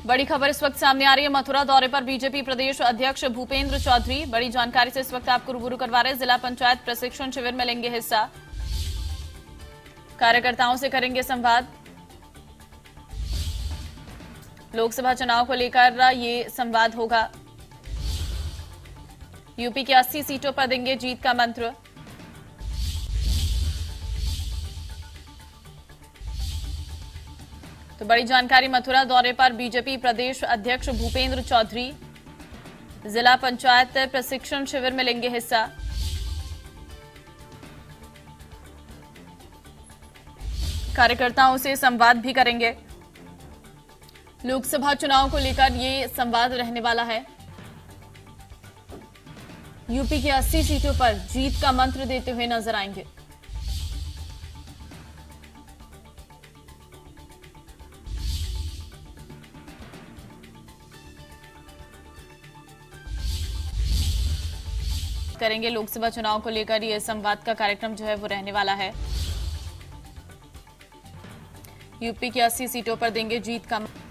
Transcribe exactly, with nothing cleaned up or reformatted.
बड़ी खबर इस वक्त सामने आ रही है। मथुरा दौरे पर बीजेपी प्रदेश अध्यक्ष भूपेंद्र चौधरी। बड़ी जानकारी से इस वक्त आपको रूबरू करवा रहे हैं। जिला पंचायत प्रशिक्षण शिविर में लेंगे हिस्सा, कार्यकर्ताओं से करेंगे संवाद। लोकसभा चुनाव को लेकर ये संवाद होगा। यूपी की अस्सी सीटों पर देंगे जीत का मंत्र। तो बड़ी जानकारी, मथुरा दौरे पर बीजेपी प्रदेश अध्यक्ष भूपेंद्र चौधरी जिला पंचायत प्रशिक्षण शिविर में लेंगे हिस्सा। कार्यकर्ताओं से संवाद भी करेंगे। लोकसभा चुनाव को लेकर ये संवाद रहने वाला है। यूपी की अस्सी सीटों पर जीत का मंत्र देते हुए नजर आएंगे। करेंगे लोकसभा चुनाव को लेकर यह संवाद का कार्यक्रम जो है वो रहने वाला है। यूपी की अस्सी सीटों पर देंगे जीत का